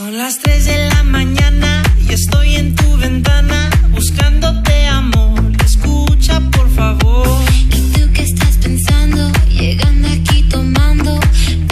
Son las 3 de la mañana y estoy en tu ventana buscándote amor. Escucha por favor. ¿Y tú qué estás pensando? Llegando aquí tomando,